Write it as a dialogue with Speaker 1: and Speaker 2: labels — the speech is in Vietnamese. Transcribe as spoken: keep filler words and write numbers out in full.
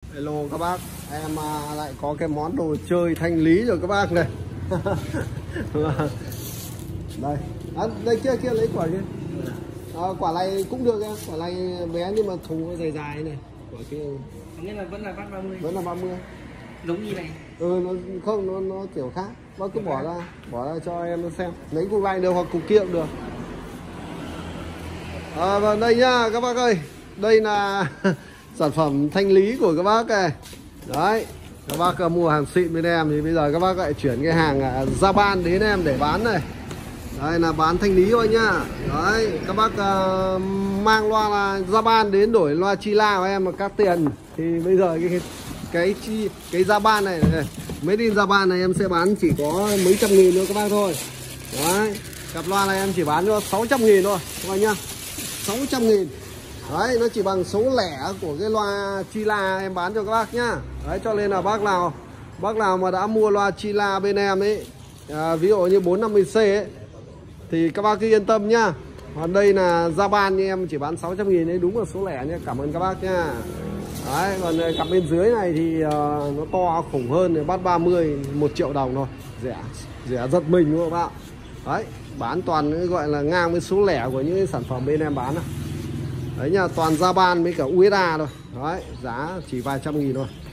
Speaker 1: Hello các bác, em à, lại có cái món đồ chơi thanh lý rồi các bác này. Đây, à, đây kia kia lấy quả kia. À, quả này cũng được em, quả này bé nhưng mà thùng dài dài này. Quả kia
Speaker 2: nghĩa là vẫn là bát ba mươi,
Speaker 1: vẫn là ba mươi.
Speaker 2: giống như này.
Speaker 1: Ừ, nó không, nó nó kiểu khác. Bác cứ bỏ ra, bỏ ra cho em nó xem. Lấy cục này được hoặc cục kia cũng được. À, và đây nhá các bác ơi, đây là sản phẩm thanh lý của các bác này. Đấy, các bác mua hàng xịn bên em thì bây giờ các bác lại chuyển cái hàng Japan đến em để bán này. Đây là bán thanh lý thôi nhá. Đấy, các bác uh, mang loa là Japan đến đổi loa Chila của em mà cắt tiền thì bây giờ cái cái chi cái Japan này, này Made in Japan này em sẽ bán chỉ có mấy trăm nghìn thôi các bác thôi. Đấy, cặp loa này em chỉ bán cho sáu trăm nghìn thôi các bác nhá. sáu trăm nghìn. Đấy, nó chỉ bằng số lẻ của cái loa Chila em bán cho các bác nhá. Đấy, cho nên là bác nào Bác nào mà đã mua loa Chila bên em ấy, à, ví dụ như bốn năm mươi C ấy, thì các bác cứ yên tâm nhá. Còn đây là Japan như em chỉ bán sáu trăm nghìn ấy, đúng là số lẻ nhá. Cảm ơn các bác nhá. Đấy, còn cặp bên dưới này thì uh, nó to khủng hơn, thì bắt ba mươi, một triệu đồng thôi. Rẻ, rẻ giật mình đúng không các bạn? Đấy, bán toàn gọi là ngang với số lẻ của những cái sản phẩm bên em bán này. Đấy nha, toàn Japan với cả u ét a thôi. Đấy, giá chỉ vài trăm nghìn thôi.